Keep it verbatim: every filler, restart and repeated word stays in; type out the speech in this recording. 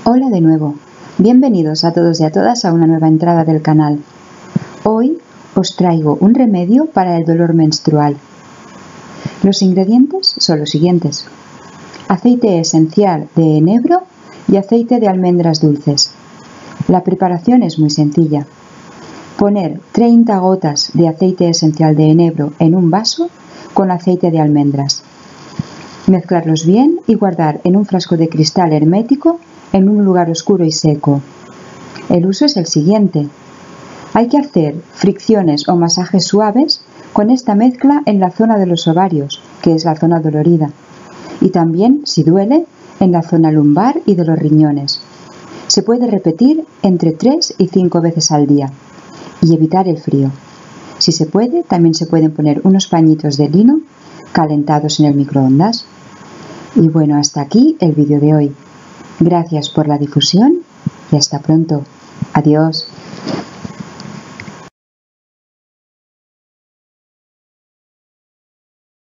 Hola de nuevo, bienvenidos a todos y a todas a una nueva entrada del canal. Hoy os traigo un remedio para el dolor menstrual. Los ingredientes son los siguientes: aceite esencial de enebro y aceite de almendras dulces. La preparación es muy sencilla. Poner treinta gotas de aceite esencial de enebro en un vaso con aceite de almendras. Mezclarlos bien y guardar en un frasco de cristal hermético en un lugar oscuro y seco. El uso es el siguiente. Hay que hacer fricciones o masajes suaves con esta mezcla en la zona de los ovarios, que es la zona dolorida, y también, si duele, en la zona lumbar y de los riñones. Se puede repetir entre tres y cinco veces al día y evitar el frío. Si se puede, también se pueden poner unos pañitos de lino calentados en el microondas. Y bueno, hasta aquí el vídeo de hoy. Gracias por la difusión y hasta pronto. Adiós.